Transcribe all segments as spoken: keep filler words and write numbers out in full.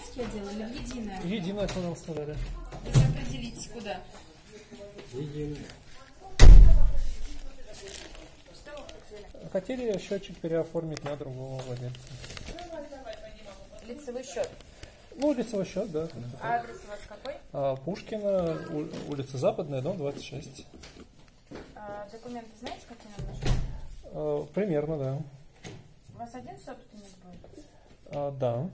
абонентский отдел или в единое? Единое, пожалуйста, да. Вы определитесь, куда? Единое. Хотели счетчик переоформить на другого владельца. Лицевой счет. Ну, лицевой счет, да. А адрес у вас какой? А, Пушкина, улица Западная, дом двадцать шесть. А, документы знаете, какие нам нужны? А, примерно, да. У вас один собственник будет? А, да.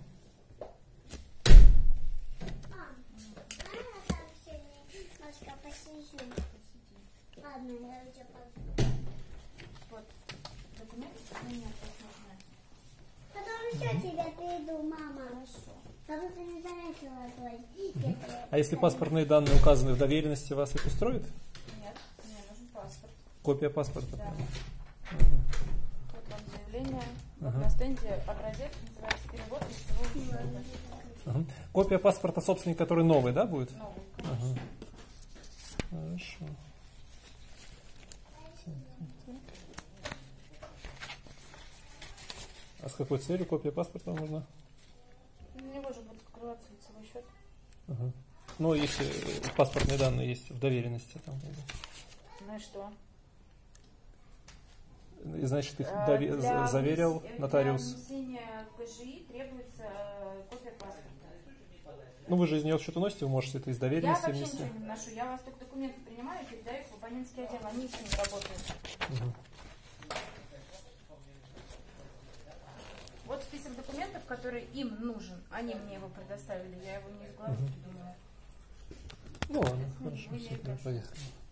Вот. Документы нет, нужны. Потом еще тебя приду, мама. Хорошо. Потому что не заметила твой. А если паспортные данные указаны в доверенности, вас их устроит? Нет, мне нужен паспорт. Копия паспорта? Да. Угу. Вот вам заявление. Вот Ага. на стенде образец, называется перевод лицевого счета. Угу. Копия паспорта собственника, который новый, да, будет? Новый, конечно. Ага. Хорошо. А с какой целью копия паспорта вам нужна? У него же будет открываться лицевой счет. Ага. Ну, если паспортные данные есть в доверенности. Там, Ну и что? и значит, их А, дове- для заверил внес- нотариус. Для внесения КЖИ требуется э, копия паспорта. Ну, вы же из него что-то носите, вы можете это из Я доверенности вообще внести. ничего не вношу. Я у вас только документы принимаю и передаю их в абонентский отдел. Они с ними работают. Угу. Вот список документов, который им нужен. Они мне его предоставили. Я его не из головы Мгм. придумала. Ну ладно, Ну, хорошо, вы все, не поехали.